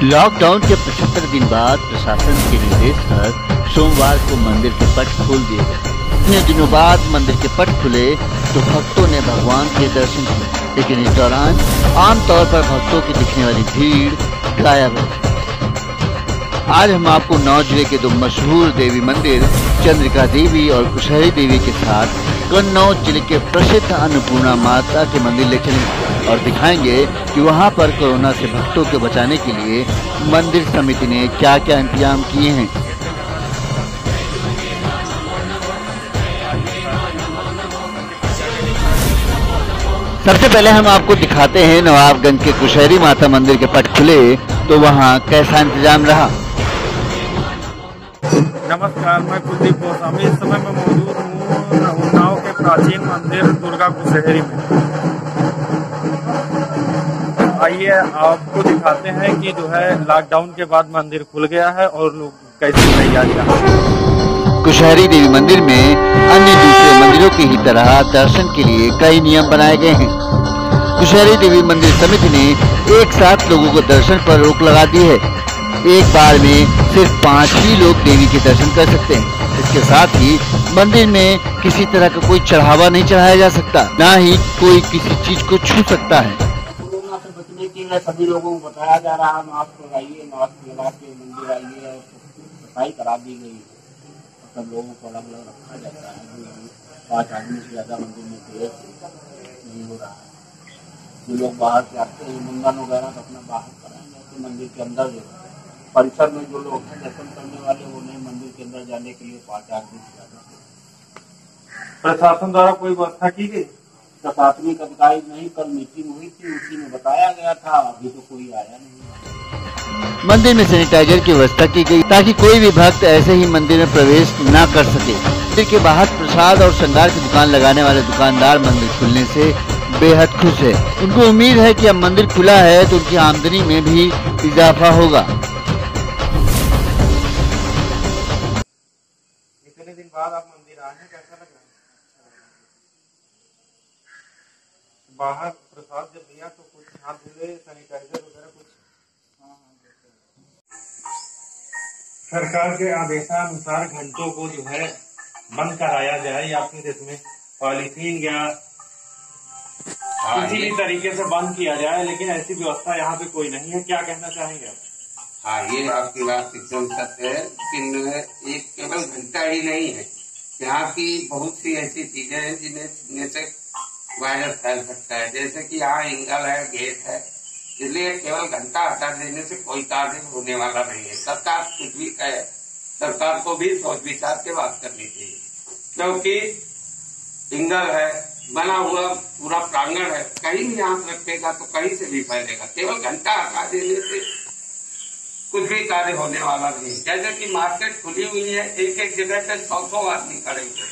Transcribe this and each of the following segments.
Lockdown के 75 दिन बाद प्रशासन के निर्देश पर सोमवार को मंदिर के पट खोल दिए गए। इतने दिनों बाद मंदिर के पट खुले तो भक्तों ने भगवान के दर्शन किए, लेकिन इस दौरान आमतौर पर भक्तों की दिखने वाली भीड़ गायब है। आज हम आपको नौ जिले के दो मशहूर देवी मंदिर चंद्रिका देवी और कुशहरी देवी के साथ कन्नौज जिले के प्रसिद्ध अन्नपूर्णा माता के मंदिर ले चलेंगे और दिखाएंगे कि वहां पर कोरोना से भक्तों को बचाने के लिए मंदिर समिति ने क्या क्या इंतजाम किए हैं। सबसे पहले हम आपको दिखाते हैं नवाबगंज के कुशहरी माता मंदिर के पट खुले तो वहां कैसा इंतजाम रहा। नमस्कार, मैं कुलदीप गोस्वामी इस समय मैं मौजूद हूँ उन्नाव के प्राचीन मंदिर दुर्गा कुशहरी में। आइए आपको दिखाते हैं कि जो है लॉकडाउन के बाद मंदिर खुल गया है और लोग कैसी तैयारियां। कुशहरी देवी मंदिर में अन्य दूसरे मंदिरों की ही तरह दर्शन के लिए कई नियम बनाए गए हैं। कुशहरी देवी मंदिर समिति ने एक साथ लोगों को दर्शन पर रोक लगा दी है। एक बार में सिर्फ 5 ही लोग देवी के दर्शन कर सकते हैं। इसके साथ ही मंदिर में किसी तरह का कोई चढ़ावा नहीं चढ़ाया जा सकता, ना ही कोई किसी चीज को छू सकता है। कोरोना से बचने के लिए सभी लोगों को बताया जा रहा है मास्क लगाइए, मास्क लगा के मंदिर आइए और सफाई करा दी गई। सब लोगों को अलग अलग रखा जाता है। 5 आदमी से ज्यादा मंदिर में प्रवेश नहीं हो रहा है। जो लोग बाहर से आते हैं मुंडन वगैरह तो अपना बाहर कराएंगे। मंदिर के अंदर जो परिसर में जो लोग हैं दर्शन करने वाले वो नहीं, मंदिर के अंदर जाने के लिए 5 आदमी से ज्यादा। प्रशासन द्वारा कोई व्यवस्था की गई? प्रशासनिक अधिकारी नहीं, कल मीटिंग हुई थी, उसी में बताया गया था, अभी तो कोई आया नहीं। मंदिर में सैनिटाइजर की व्यवस्था की गई ताकि कोई भी भक्त ऐसे ही मंदिर में प्रवेश न कर सके। मंदिर के बाहर प्रसाद और श्रृंगार की दुकान लगाने वाले दुकानदार मंदिर खुलने से बेहद खुश है। उनको उम्मीद है कि अब मंदिर खुला है तो उनकी आमदनी में भी इजाफा होगा। इतने दिन बाद आप मंदिर आए हैं, कैसा लग रहा है? बाहर प्रसाद जब दिया तो कुछ हाथ धुले, सैनिटाइजर वगैरह कुछ? सरकार के आदेशानुसार घंटों को जो है बंद कराया जाए या फिर इसमें पॉलीथीन या किसी भी तरीके से बंद किया जाए, लेकिन ऐसी व्यवस्था यहाँ पे कोई नहीं है। क्या कहना चाहेंगे आप? हाँ, ये आपकी बात एकदम सत्य है, लेकिन एक केवल घंटा ही नहीं है, यहाँ की बहुत सी ऐसी चीजें हैं जिन्हें से वायरस फैल सकता है। जैसे कि यहाँ एंगल है, गेट है, इसलिए केवल घंटा हटा देने से कोई कार्य होने वाला नहीं है। सरकार कुछ भी कहे, सरकार को भी सोच विचार के बात करनी चाहिए, क्योंकि एंगल है, बना हुआ पूरा प्रांगण है, कहीं भी आंख रखेगा तो कहीं से भी फैलेगा। केवल घंटा हटा देने से कुछ भी कार्य होने वाला नहीं। जैसे कि मार्केट खुली हुई है, एक एक जगह पे 100 आदमी खड़े हुए,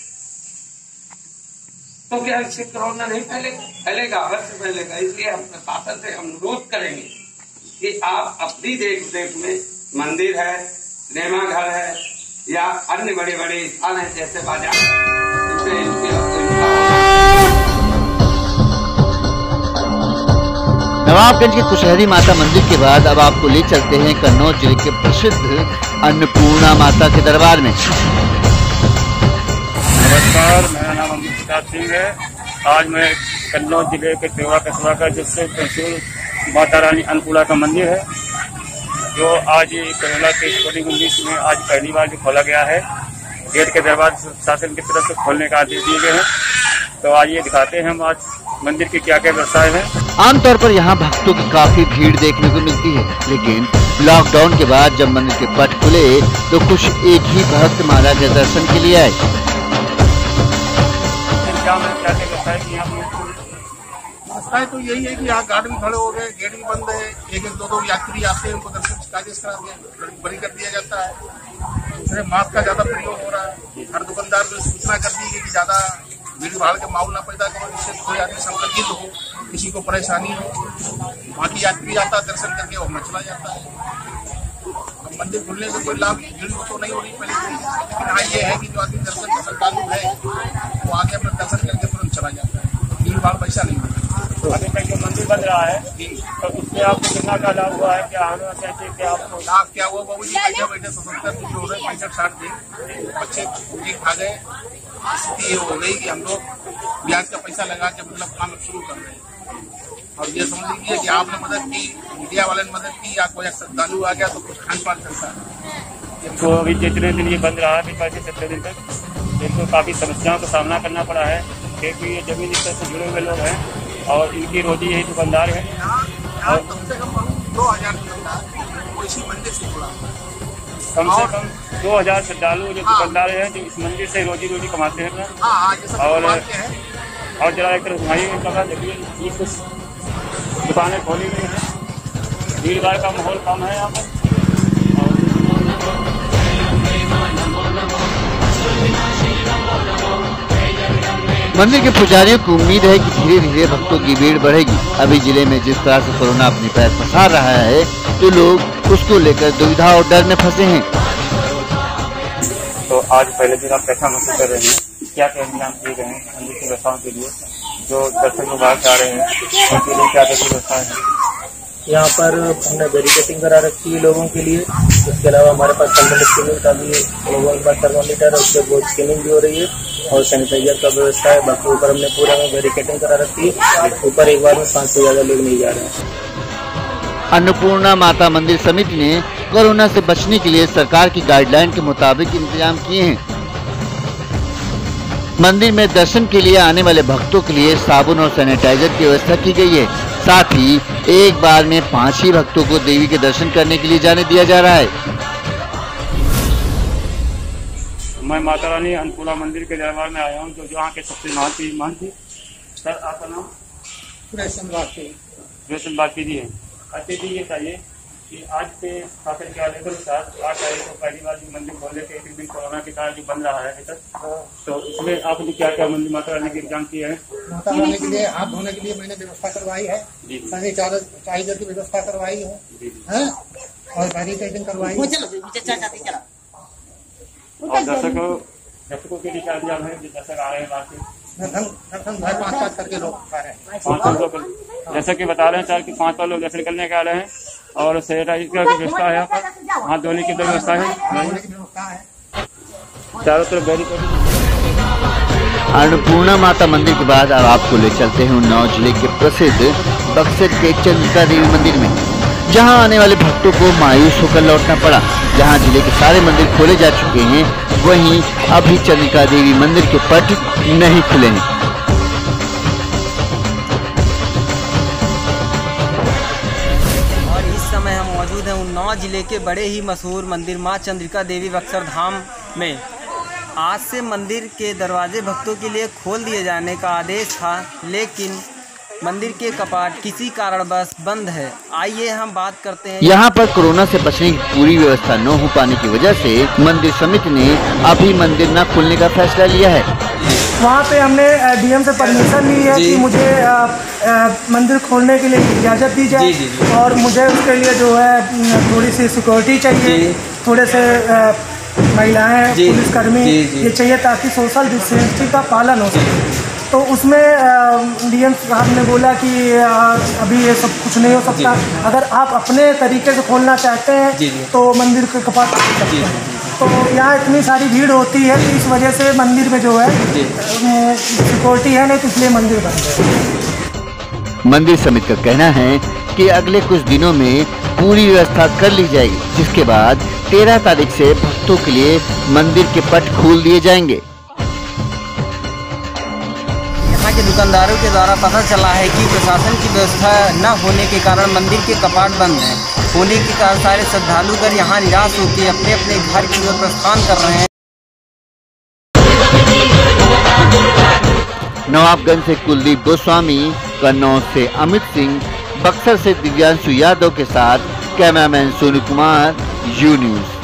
तो क्या इससे कोरोना नहीं फैलेगा? फैलेगा, अवश्य फैलेगा। इसलिए हम प्रशासन से अनुरोध करेंगे कि आप अपनी देख रेख में मंदिर है, सिनेमा घर है या अन्य बड़े बड़े स्थान है जैसे बाजार, नवाबगंज के कुशहरी माता मंदिर के बाद अब आपको ले चलते हैं कन्नौज जिले के प्रसिद्ध अन्नपूर्णा माता के दरबार में। नमस्कार, मेरा नाम अमित प्रसाद सिंह है। आज मैं कन्नौज जिले के सेवा कस्बा का जिससे प्रसिद्ध माता रानी अन्नपूर्णा का मंदिर है, जो आज कोरोना के 19 में आज पहली बार जो खोला गया है। गेट के दरबार शासन की तरफ से खोलने का आदेश दिए गए हैं। तो आइए दिखाते हैं हम आज मंदिर की क्या क्या व्यवस्थाएं हैं। आमतौर पर यहाँ भक्तों की काफी भीड़ देखने को मिलती है, लेकिन लॉकडाउन के बाद जब मंदिर के पट खुले तो कुछ एक ही भक्त माता के दर्शन के लिए आए। व्यवस्थाएं तो यही है कि यहाँ गार्ड भी खड़े हो गए, गेट भी बंद है, एक 2 यात्री आते हैं, उनको दर्शन कार्य बरी कर दिया जाता है। दूसरे मास्क का ज्यादा प्रयोग हो रहा है। हर दुकानदार को सूचना कर दी गई कि ज्यादा भीड़ भाड़ के माहौल न पैदा करो, जिससे कोई आदमी संक्रमित हो, किसी को परेशानी हो। बाकी यात्री आता है दर्शन करके और चला जाता है। अब मंदिर खुलने से कोई लाभ भीड़ को तो नहीं हो रही पहले, लेकिन हाँ ये है कि जो आदमी दर्शन चालू है वो आगे अपना दर्शन करके तुरंत चला जाता है। भीड़ बार पैसा नहीं मिला। अभी तक जो मंदिर बन रहा है तो उससे आपको कितना का लाभ हुआ है? क्या हमें कैसे क्या आपको लाभ क्या हुआ बाबू जी? बैठे बैठे 77 दिन हो रहे, 65-60 दिन बच्चे पूरी खा गए। स्थिति ये हो गई कि हम लोग ब्याज का पैसा लगा के मतलब काम शुरू कर रहे हैं। और ये समझ लीजिए कि आपने मदद की, मीडिया वाले ने मदद की, या कोई श्रद्धालु आ गया तो कुछ खान पान चलता है। तो अभी जितने दिन ये बंद रहा है 65 दिन तक इनको काफ़ी समस्याओं का सामना करना पड़ा है, क्योंकि ये जमीन स्तर से जुड़े हुए लोग हैं और इनकी रोजी यही दुकानदार है। और कम से कम 2000 दुकानदार इसी मंदिर से जुड़ा, कम से कम 2000 श्रद्धालु जो दुकानदार हैं जो इस मंदिर से रोजी कमाते हैं। और जरा एक तरफ घुमाइए इनका, देखिए ये कुछ दुकानें खोली गई हैं, भीड़ भाड़ का माहौल कम है यहाँ पर। मंदिर के पुजारियों को उम्मीद है कि धीरे धीरे भक्तों की भीड़ बढ़ेगी। अभी जिले में जिस तरह से कोरोना अपने पैर पसार रहा है तो लोग उसको लेकर दुविधा और डर में फंसे हैं। तो आज पहले दिन आप कैसा महसूस कर रहे हैं? क्या क्या इंतजाम किए गए हैं मंदिर की व्यवस्थाओं के लिए? जो दर्शक लोग बाहर से आ रहे हैं उनके लिए क्या क्या व्यवस्था है? यहाँ पर हमने बैरिकेटिंग करा रखी है लोगों के लिए। इसके अलावा हमारे पास थर्मल स्क्रीनिंग का भी लोगों के पास थर्मामीटर है, उससे बहुत स्क्रीनिंग भी हो रही है और सैनिटाइजर का व्यवस्था है। बाकी ऊपर हमने पूरा में बैरिकेटिंग करा रखी है। ऊपर एक बार में 5 से ज्यादा लोग नहीं जा रहे हैं। अन्नपूर्णा माता मंदिर समिति ने कोरोना से बचने के लिए सरकार की गाइडलाइन के मुताबिक इंतजाम किए हैं। मंदिर में दर्शन के लिए आने वाले भक्तों के लिए साबुन और सैनिटाइजर की व्यवस्था की गई है। साथ ही एक बार में 5 ही भक्तों को देवी के दर्शन करने के लिए जाने दिया जा रहा है। मैं माता रानी अन्नपूर्णा मंदिर के दरबार में आया हूँ, जो यहाँ के सबसे महान थी। सर आपका नाम? सुरेश बाकी जी है। अच्छा जी, ये बताइए कि आज के शासन के आदेश के अनुसार 8 तारीख को पहली बार मंदिर खोलने के 1 दिन कोरोना के कारण जो बन रहा है अभी तक, तो इसमें आपने क्या क्या मंदिर माता रानी के इंतजाम किए हैं? माता रानी के लिए हाथ धोने के लिए मैंने व्यवस्था करवाई है, सैनिटाइजर की व्यवस्था करवाई है और बैरिकेडिंग करवाई है। और दर्शकों के लिए क्या इंतजाम है? जो दर्शक आ रहे हैं बाहर से दर्शन 5 करके लोग आ रहे हैं। 5 लोग जैसा कि बता रहे हैं सर कि 5 लोग दर्शन करने के आ रहे हैं और सैनिटाइजर की व्यवस्था है, हाथ धोने की व्यवस्था है, चारों तरफ बैरिकेडिंग। अन्नपूर्णा माता मंदिर के बाद अब आपको ले चलते हैं उन्नाव जिले के प्रसिद्ध बक्सर के चंद्रिका देवी मंदिर में, जहां आने वाले भक्तों को मायूस होकर लौटना पड़ा। जहां जिले के सारे मंदिर खोले जा चुके हैं, वहीं अभी चंद्रिका देवी मंदिर के पट नहीं खुले हैं। और इस समय हम मौजूद हैं उन्नाव जिले के बड़े ही मशहूर मंदिर मां चंद्रिका देवी बक्सर धाम में। आज से मंदिर के दरवाजे भक्तों के लिए खोल दिए जाने का आदेश था, लेकिन मंदिर के कपाट किसी कारणवश बंद है। आइए हम बात करते हैं। यहाँ पर कोरोना से बचने की पूरी व्यवस्था न हो पाने की वजह से मंदिर समिति ने अभी मंदिर न खोलने का फैसला लिया है। वहाँ पे हमने डीएम से परमिशन ली है कि मुझे मंदिर खोलने के लिए इजाज़त दी जाए और मुझे उसके लिए जो है थोड़ी सी सिक्योरिटी चाहिए, थोड़े से महिलाएं, पुलिसकर्मी ये चाहिए ताकि सोशल डिस्टेंसिंग का पालन हो सके। तो उसमें डीएम साहब ने बोला कि अभी ये सब कुछ नहीं हो सकता, अगर आप अपने तरीके से खोलना चाहते हैं तो मंदिर के कपाट खोल सकते हैं। तो यहाँ इतनी सारी भीड़ होती है कि इस वजह से मंदिर में जो है सिक्योरिटी है नहीं, तो इसलिए मंदिर बंद है। मंदिर समिति का कहना है कि अगले कुछ दिनों में पूरी व्यवस्था कर ली जाएगी, जिसके बाद 13 तारीख से भक्तों के लिए मंदिर के पट खोल दिए जाएंगे। यहाँ के दुकानदारों के द्वारा पता चला है कि प्रशासन की व्यवस्था न होने के कारण मंदिर के कपाट बंद हैं। होने के कारण सारे श्रद्धालुगण यहाँ निराश होकर अपने अपने घर की ओर प्रस्थान कर रहे हैं। नवाबगंज से कुलदीप गोस्वामी, कन्नौज से अमित सिंह, बक्सर से दिव्यांशु यादव के साथ cameraman Sonu Kumar, U news.